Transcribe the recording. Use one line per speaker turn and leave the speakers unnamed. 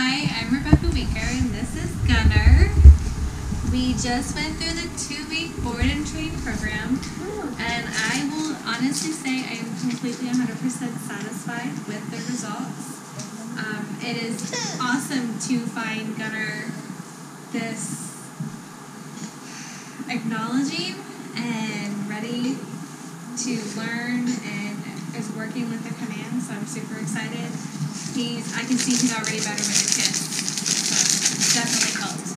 Hi, I'm Rebecca Weaker, and this is Gunner. We just went through the 2-week board and train program, and I will honestly say I am completely 100% satisfied with the results. It is awesome to find Gunner this acknowledging and ready to learn and is working with the command, so I'm super excited. I can see he's already better with the kids.